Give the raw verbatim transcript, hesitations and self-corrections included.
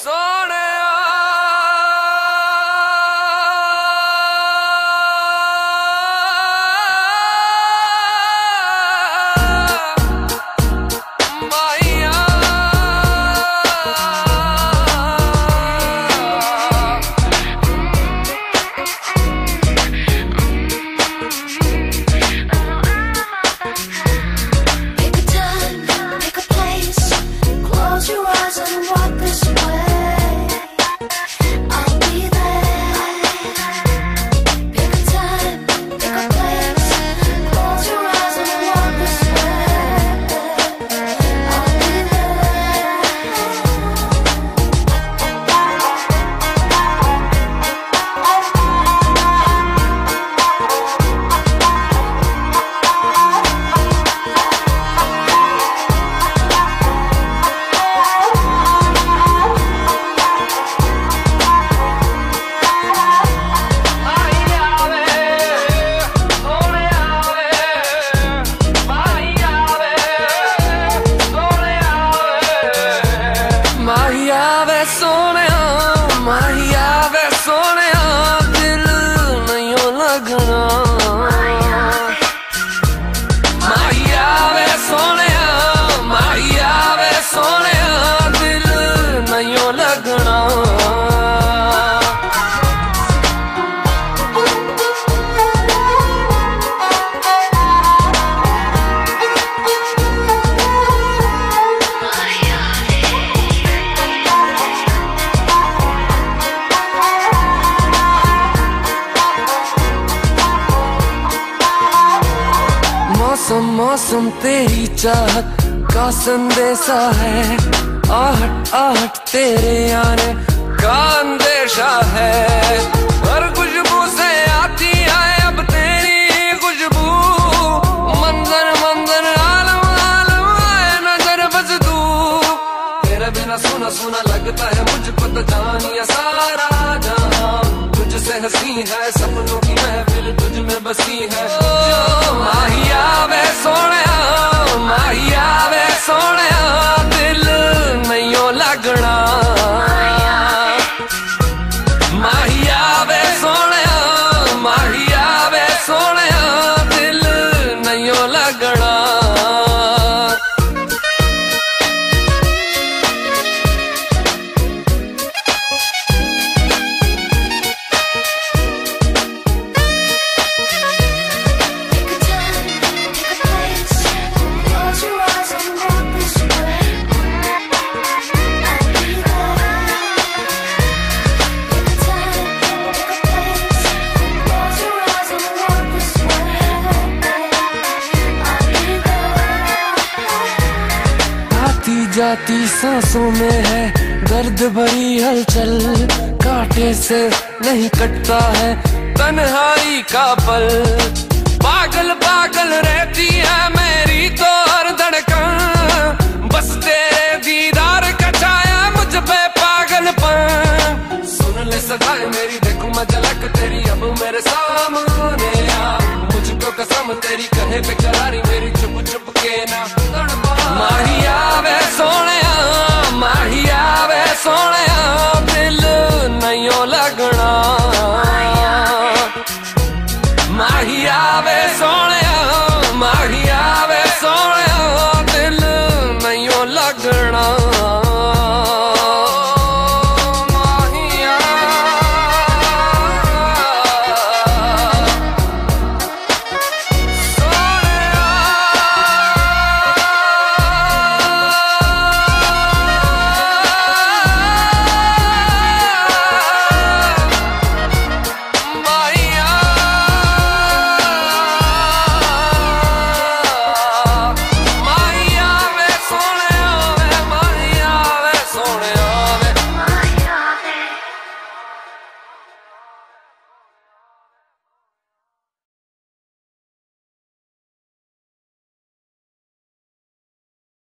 सोने मौसम मौसम तेरी चाहत का संदेशा है, आहट आहट तेरे आने का अंदेशा है। हर खुशबू से आती है अब तेरी खुशबू, मंजर मंजर आलम आलम आए नजर बस तू। तेरे बिना सुना सुना लगता है मुझको तो जानिए सारा जहां, तुझसे हंसी है सपनों की महफिल तुझ में बसी है। माहिया वे सोनिया माहिया वे सोनिया दिल नहीं लगना, माहिया वे सोनिया माहिया वे सोनिया दिल नहीं लगना। जाती सांसों में है दर्द भरी हलचल, कांटे से नहीं कटता है तन्हाई का पल। पागल पागल रहती है मेरी तो हर धड़कन, बस